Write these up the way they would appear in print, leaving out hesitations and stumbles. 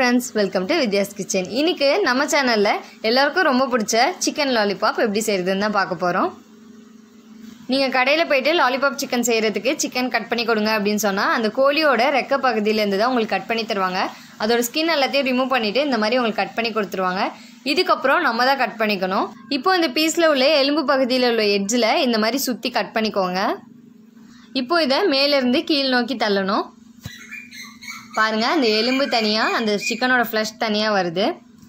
friends, welcome to Vidya's Kitchen. இன்னைக்கு நம்ம சேனல்ல எல்லாருக்கும் ரொம்ப பிடிச்ச chicken lollipop எப்படி செய்யறதுன்னு தான் பார்க்க போறோம். நீங்க கடையில போய்ட்டு lollipop chicken செய்யறதுக்கு chicken கட் பண்ணி கொடுங்க அப்படினு சொன்னா அந்த கோழியோட ரெக்க பகுதியில இருந்து தான் உங்களுக்கு கட் பண்ணி தருவாங்க. அதோட ஸ்கின் எல்லாத்தையும் ரிமூவ் பண்ணிட்டு இந்த மாதிரி உங்களுக்கு கட் பண்ணி கொடுத்துருவாங்க. இதுக்கு அப்புறம் நம்ம தான் கட் பண்ணிக்கணும். இப்போ இந்த பீஸ்ல உள்ள எலும்பு பகுதியில உள்ள எட்ஜ்ல இந்த மாதிரி சுத்தி கட் பண்ணிக்கோங்க. இப்போ இத மேல இருந்து கீழ நோக்கி தள்ளணும். பாருங்க அந்த எலும்பு தனியா அந்த சிக்கனோட ஃப்ளஷ் தனியா வருது.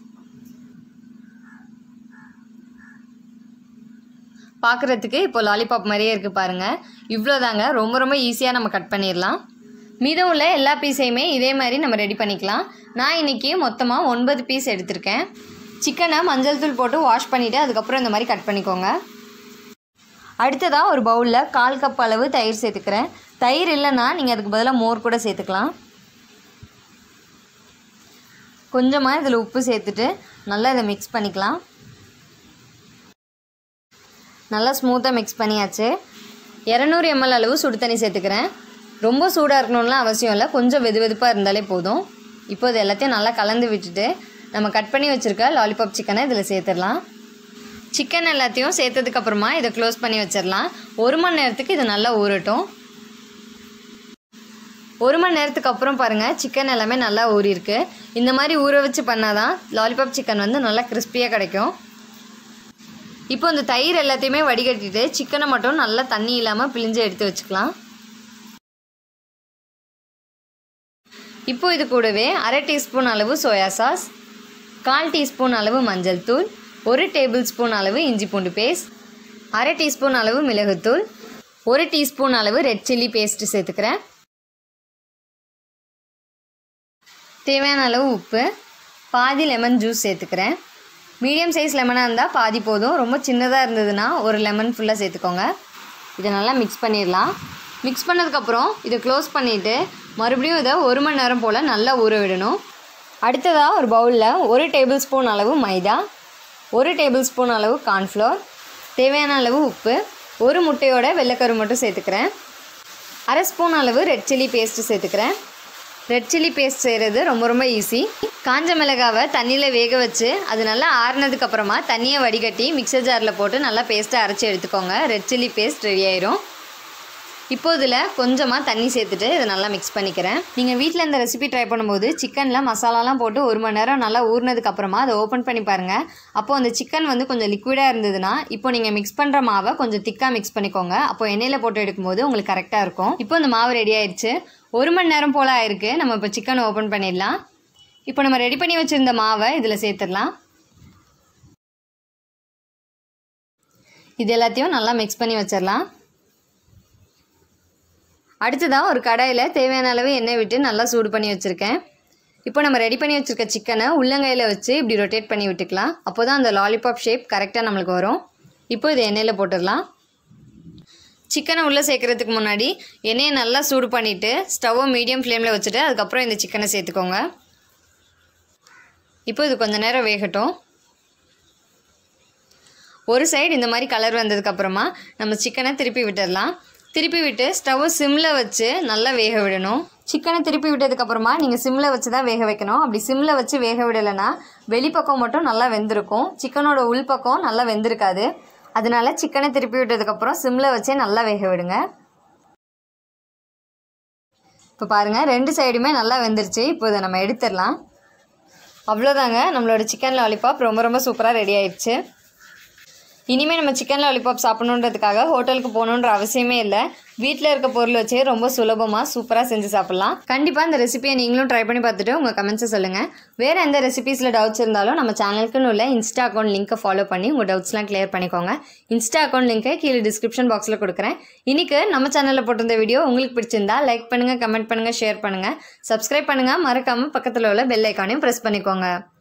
பார்க்கிறதுக்கு இப்போ லாலிபாப் மாதிரியே இருக்கு பாருங்க. இவ்ளோதாங்க, ரொம்ப ஈஸியா நம்ம கட் பண்ணிரலாம். மீதம் உள்ள எல்லா பீஸையுமே இதே மாதிரி நம்ம ரெடி பண்ணிக்கலாம். நான் இன்னைக்கு மொத்தமா 9 பீஸ் எடுத்துர்க்கேன். சிக்கனை மஞ்சள் தூள் போட்டு வாஷ் பண்ணிட்டு அதுக்கு அப்புறம் இந்த மாதிரி கட் பண்ணிக்கோங்க. அடுத்ததா ஒரு பவுல்ல 1/4 கப் அளவு தயிர் சேர்த்துக்கிறேன். தயிர் இல்லனா நீங்க அதுக்கு பதிலா மோர் கூட சேர்த்துக்கலாம். கொஞ்சமா இதல உப்பு சேர்த்துட்டு நல்லா இத mix பண்ணிக்கலாம். நல்லா ஸ்மூத்தா mix பண்ணியாச்சு. 200 ml அளவு சுடு தண்ணி சேர்த்துக்கிறேன். ரொம்ப சூடா இருக்கணும்லாம் அவசியம் இல்ல, கொஞ்சம் வெதுவெதுப்பா இருந்தாலே போதும். இப்போ இது எல்லாத்தையும் நல்லா கலந்து விட்டுட்டு நம்ம கட் பண்ணி வச்சிருக்க லாலிபாப் சிக்கனை இதல சேர்த்துறலாம். சிக்கன் எல்லாத்தையும் சேர்த்ததுக்கு அப்புறமா இத க்ளோஸ் பண்ணி வச்சிரலாம். 1 மணி நேரத்துக்கு இது நல்லா ஊறட்டும். 1 மணி நேரத்துக்கு அப்புறம் பாருங்க சிக்கன் எல்லாமே நல்லா ஊறி இருக்கு. இந்த மாதிரி ஊற வச்சு பண்ணாதான் லாலிபாப் சிக்கன் வந்து நல்லா கிறிஸ்பியா கிடைக்கும். இப்போ இந்த தயிர் எல்லாத்தையுமே வடிகட்டிட்டு சிக்கனை மட்டும் நல்லா தண்ணி இல்லாம பிழிஞ்சு எடுத்து வச்சுக்கலாம். இப்போ இது கூடவே 1/2 டீஸ்பூன் அளவு சோயா சாஸ், 1/4 டீஸ்பூன் அளவு மஞ்சள் தூள், 1 டேபிள்ஸ்பூன் அளவு இஞ்சி பூண்டு பேஸ்ட், 1/2 டீஸ்பூன் அளவு மிளகுத்தூள், 1 டீஸ்பூன் அளவு ரெட் சில்லி பேஸ்ட் சேர்த்துக்கிறேன். தேவையான அளவு உப்பு, பாதி லெமன் ஜூஸ் சேர்த்துக்கிறேன். மீடியம் சைஸ் லெமனாக இருந்தால் பாதி போதும், ரொம்ப சின்னதாக இருந்ததுன்னா ஒரு லெமன் ஃபுல்லாக சேர்த்துக்கோங்க. இதை நல்லா மிக்ஸ் பண்ணிடலாம். மிக்ஸ் பண்ணதுக்கப்புறம் இதை க்ளோஸ் பண்ணிவிட்டு மறுபடியும் இதை 1 மணி நேரம் போல் நல்லா ஊற விடணும். அடுத்ததாக ஒரு பவுலில் 1 டேபிள் ஸ்பூன் அளவு மைதா, 1 டேபிள் ஸ்பூன் அளவு கார்ன்ஃப்ளவர், தேவையான அளவு உப்பு, 1 முட்டையோட வெள்ளைக்கரு மட்டும் சேர்த்துக்கிறேன். 1/2 ஸ்பூன் அளவு ரெட் சில்லி பேஸ்ட்டு சேர்த்துக்கிறேன். ரெட் சில்லி பேஸ்ட் செய்கிறது ரொம்ப ஈஸி. காஞ்ச மிளகாவை தண்ணியில் வேக வச்சு அது நல்லா ஆறுனதுக்கு அப்புறமா தண்ணியை வடிகட்டி மிக்சர் ஜாரில் போட்டு நல்லா பேஸ்ட்டை அரைச்சி எடுத்துக்கோங்க. ரெட் சில்லி பேஸ்ட் ரெடி ஆயிரும். இப்போ இதில் கொஞ்சமாக தண்ணி சேர்த்துட்டு இதை நல்லா மிக்ஸ் பண்ணிக்கிறேன். நீங்கள் வீட்டில் இந்த ரெசிபி ட்ரை பண்ணும்போது சிக்கனில் மசாலாலாம் போட்டு 1 மணி நேரம் நல்லா ஊறினதுக்கு அப்புறமா அதை ஓப்பன் பண்ணி பாருங்கள். அப்போது அந்த சிக்கன் வந்து கொஞ்சம் லிக்விடாக இருந்ததுன்னா இப்போ நீங்கள் மிக்ஸ் பண்ணுற மாவை கொஞ்சம் திக்காக மிக்ஸ் பண்ணிக்கோங்க. அப்போ எண்ணெயில் போட்டு எடுக்கும்போது உங்களுக்கு கரெக்டாக இருக்கும். இப்போ இந்த மாவு ரெடி ஆயிடுச்சு. 1 மணி நேரம் போல் ஆயிருக்கு. நம்ம இப்போ சிக்கனை ஓப்பன் பண்ணிடலாம். இப்போ நம்ம ரெடி பண்ணி வச்சுருந்த மாவை இதில் சேர்த்துடலாம். இது எல்லாத்தையும் நல்லா மிக்ஸ் பண்ணி வச்சிடலாம். அடுத்ததாக ஒரு கடாயில் தேவையான அளவு எண்ணெய் விட்டு நல்லா சூடு பண்ணி வச்சுருக்கேன். இப்போ நம்ம ரெடி பண்ணி வச்சுருக்க சிக்கனை உள்ளங்கையில் வச்சு இப்படி ரொட்டேட் பண்ணி விட்டுக்கலாம். அப்போ தான் அந்த லாலிபாப் ஷேப் கரெக்டாக நம்மளுக்கு வரும். இப்போ இதை எண்ணெயில் போட்டுடலாம். சிக்கனை உள்ளே சேர்க்குறதுக்கு முன்னாடி எண்ணெயை நல்லா சூடு பண்ணிவிட்டு ஸ்டவ்வை மீடியம் ஃப்ளேமில் வச்சுட்டு அதுக்கப்புறம் இந்த சிக்கனை சேர்த்துக்கோங்க. இப்போ இது கொஞ்சம் நேரம் வேகட்டும். ஒரு சைடு இந்த மாதிரி கலர் வந்ததுக்கப்புறமா நம்ம சிக்கனை திருப்பி விட்டுடலாம். திருப்பி விட்டு ஸ்டவ்வை சிம்மில் வச்சு நல்லா வேக விடணும். சிக்கனை திருப்பி விட்டதுக்கப்புறமா நீங்கள் சிம்மில் வச்சு தான் வேக வைக்கணும். அப்படி சிம்மில் வச்சு வேக விடலைன்னா வெளிப்பக்கம் மட்டும் நல்லா வெந்திருக்கும், சிக்கனோட உள்பக்கம் நல்லா வெந்திருக்காது. அதனால சிக்கனை திருப்பி விட்டதுக்கப்புறம் சிம்மில் வச்சே நல்லா வேக விடுங்க. இப்போ பாருங்கள் 2 சைடுமே நல்லா வெந்துருச்சு. இப்போ இதை நம்ம எடுத்துடலாம். அவ்வளோதாங்க, நம்மளோட சிக்கன் லாலிபாப் ரொம்ப சூப்பராக ரெடி ஆயிடுச்சு. இனிமேல் நம்ம சிக்கன் லாலிபாப் சாப்பிடணுன்றதுக்காக ஹோட்டலுக்கு போகணுன்ற அவசியமே இல்லை. வீட்டில் இருக்க பொருள் வச்சே ரொம்ப சுலபமாக சூப்பராக செஞ்சு சாப்பிட்லாம். கண்டிப்பாக இந்த ரெசிபியை நீங்களும் ட்ரை பண்ணி பார்த்துட்டு உங்கள் கமெண்ட்ஸை சொல்லுங்கள். வேறு எந்த ரெசிபீஸில் டவுட்ஸ் இருந்தாலும் நம்ம சேனலுக்குன்னு உள்ள இன்ஸ்டா அக்கௌண்ட் லிங்க்கை ஃபாலோ பண்ணி உங்கள் டவுட்ஸ்லாம் கிளியர் பண்ணிக்கோங்க. இன்ஸ்டா அக்கௌண்ட் லிங்க்கை கீழே டிஸ்கிரிப்ஷன் பாக்ஸில் கொடுக்குறேன். இன்றைக்கி நம்ம சேனலில் போட்டிருந்த வீடியோ உங்களுக்கு பிடிச்சிருந்தா லைக் பண்ணுங்கள், கமெண்ட் பண்ணுங்கள், ஷேர் பண்ணுங்கள், சப்ஸ்கிரைப் பண்ணுங்கள். மறக்காமல் பக்கத்தில் உள்ள பெல் ஐக்கானையும் ப்ரெஸ் பண்ணிக்கோங்க.